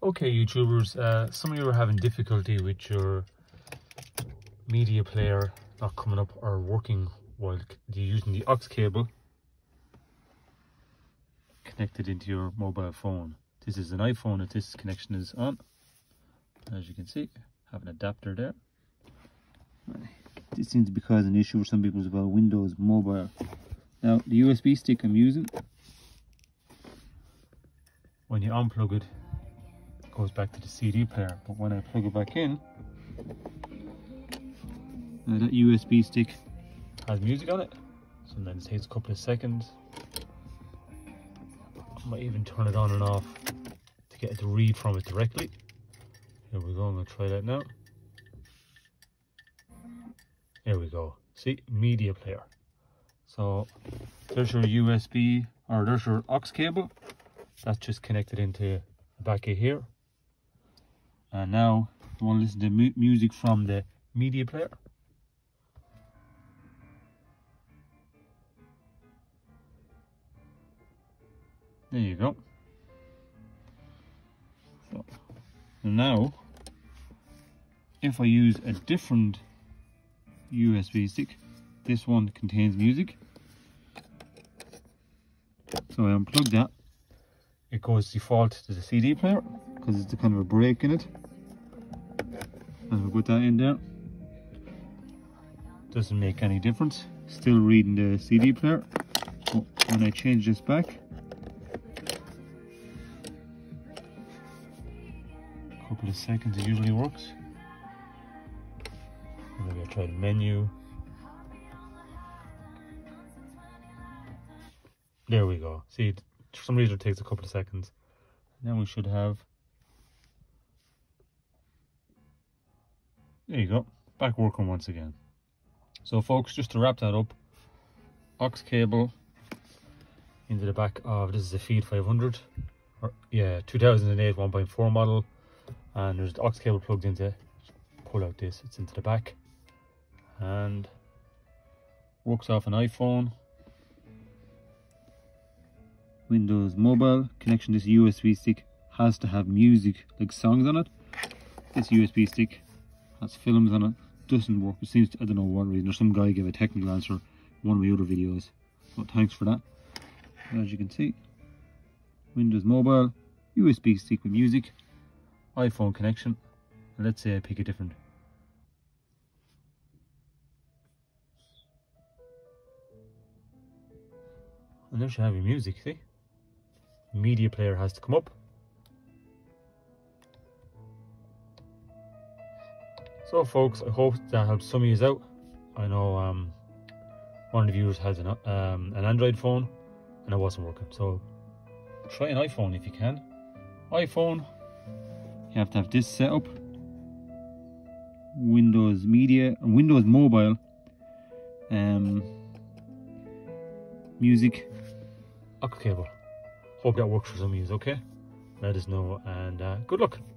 Okay, YouTubers, some of you are having difficulty with your media player not coming up or working while you're using the aux cable connected into your mobile phone. This is an iPhone that this connection is on. As you can see, have an adapter there. This seems to be causing an issue for some people as well. Windows Mobile. Now, the USB stick I'm using, when you unplug it, goes back to the CD player, but when I plug it back in, that USB stick has music on it. Sometimes it takes a couple of seconds. I might even turn it on and off to get it to read from it directly. Here we go, I'm going to try that now. There we go. See, media player. So there's your USB, or there's your aux cable. That's just connected into the back of here. And now you want to listen to music from the media player. There you go. So now, if I use a different USB stick, this one contains music. So I unplug that. It goes default to the CD player because it's a kind of a break in it. And we'll put that in there. Doesn't make any difference. Still reading the CD player. But when I change this back, a couple of seconds it usually works. Maybe I'll try the menu. There we go. See, for some reason it takes a couple of seconds. Then we should have, there you go, back working once again. So folks, just to wrap that up, aux cable into the back of, this is a Fiat 500, or yeah, 2008 1.4 model, and there's the aux cable plugged into, pull out this, it's into the back, and works off an iPhone. Windows Mobile connection. This USB stick has to have music, like songs on it. This USB stick has films on it, doesn't work. It seems to, I don't know what reason, or some guy gave a technical answer in one of my other videos, but thanks for that. As you can see, Windows Mobile, USB stick with music, iPhone connection, and let's say I pick a different. And there you have your music, see? Media player has to come up. So folks, I hope that helps some of you out. I know one of the viewers has an Android phone and it wasn't working, so try an iPhone if you can. iPhone, you have to have this set up. Windows Media, or Windows Mobile, music, aux cable. Hope that works for some of you, okay? Let us know, and good luck.